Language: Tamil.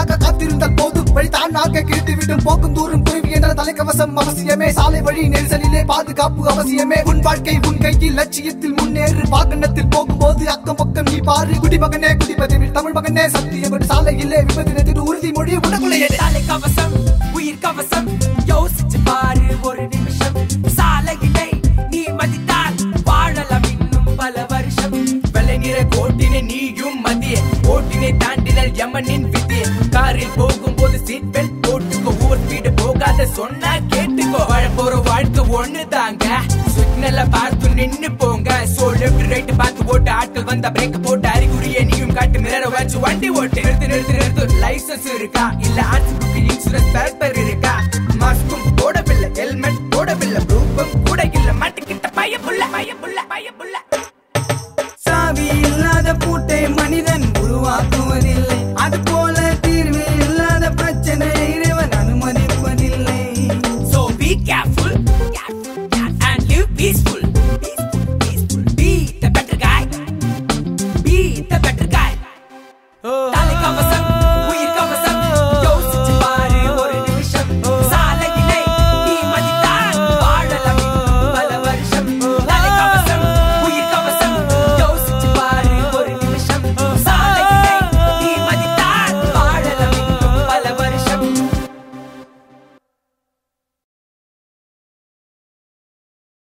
வழியாக காத்திருந்தால் போதும் வழி தானாக கிழித்துவிடும் போக்கும் தூரம் குருவி என்ற தலைக்கவசம் அவசியமே சாலை வழி நெரிசலிலே பாதுகாப்பு அவசியமே உன் வாழ்க்கை உன் கையில் லட்சியத்தில் முன்னேறு வாகனத்தில் போகும்போது அக்கம் பக்கம் நீ பாரு குடிமகனே குடிபதிவில் தமிழ் மகனே சத்தியம் சாலையிலே விபத்து உறுதிமொழி உனக்குள்ளே தலைக்கவசம் உயிர் கவசம் யோசிச்சு பாரு ஒரு நிமிஷம் சாலையினை நீ மதித்தால் வாழலாம் இன்னும் பல வருஷம் வெள்ளை நிற கோட்டினை நீயும் மதிய கோட்டினை தாண்டினால் யமனின் விதிய காரில் போகும்போது சீட் பெல்ட் போட்டுக்கோ ஓவர் ஸ்பீடு போகாத சொன்னா கேட்டுக்கோ வாழ போற வாழ்க்கை ஒண்ணு தாங்க சிக்னல்ல பார்த்து நின்னு போங்க சோ லெஃப்ட் ரைட் பார்த்து ஓட்டு ஆட்கள் வந்தா பிரேக் போட்டு அறிகுறியை நீயும் காட்டு மிரர வச்சு வண்டி ஓட்டு நிறுத்து லைசன்ஸ் இருக்கா இல்ல